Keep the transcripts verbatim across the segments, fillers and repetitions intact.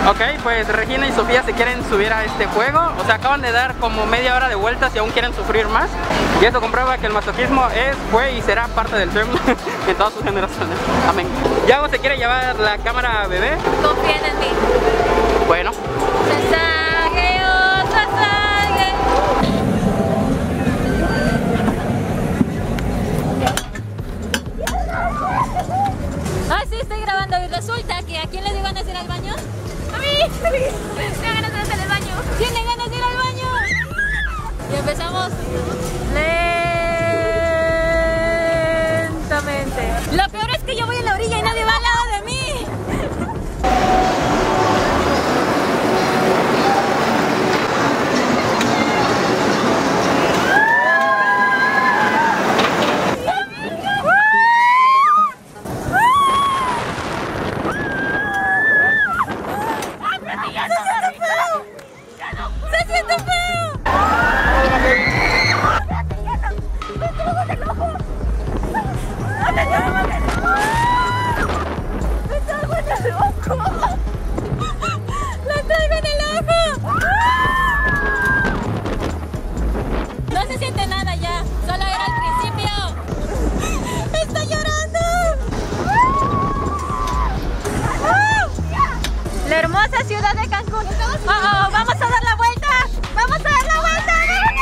Ok, pues Regina y Sofía se quieren subir a este juego. O sea, acaban de dar como media hora de vueltas y aún quieren sufrir más. Y eso comprueba que el masoquismo es, fue y será parte del film en todas sus generaciones. Amén. Yago se quiere llevar la cámara bebé. Confíen en mí. Bueno. Sasage, oh, Sasage. Ay, sí, estoy grabando y resulta que ¿a quién le dio ganas de ir al baño? ¡A mí! ¡Tengo ganas de ir al baño! ¿Tiene ganas de ir al baño? Y empezamos lentamente. Lo peor es que yo voy en la orilla y nadie va al lado de mí. ¡Se siente feo! ¡La traigo en el ojo! No se siente nada ya, solo era al principio. ¡Está llorando! La hermosa ciudad de Cancún. Oh, oh, vamos a dar la vuelta. Vamos a dar la vuelta.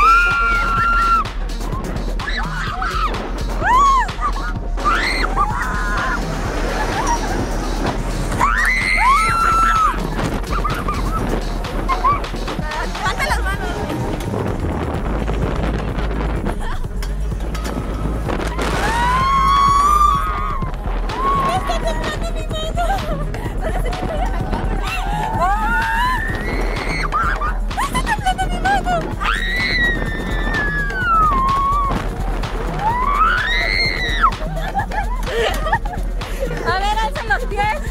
Levanta las manos. Me está temblando mi mano. ¿Dónde se me cae la cámara? ¡Está temblando mi mano! A ver, alza los pies.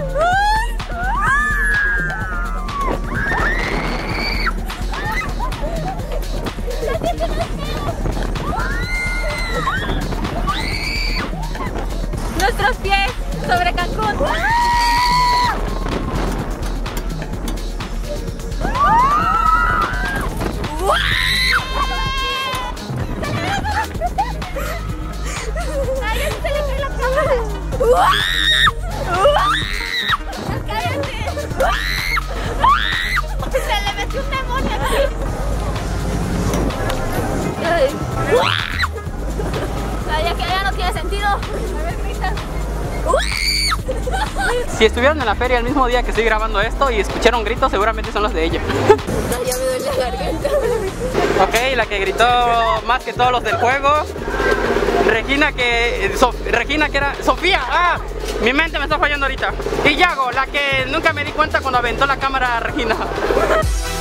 Nuestros pies sobre Cancún. ¡Ay, se le cae la cámara! ¡Cállate! ¡Se le metió un demonio aquí! ¡Ay! Ay, ya que ya no tiene sentido. A ver, grita. Si estuvieron en la feria el mismo día que estoy grabando esto y escucharon gritos, seguramente son los de ella. Ay, ya me duele la garganta. Ok, la que gritó más que todos los del juego. Regina que... Sof, Regina que era... Sofía, ah, mi mente me está fallando ahorita. Y Yago, la que nunca me di cuenta cuando aventó la cámara a Regina.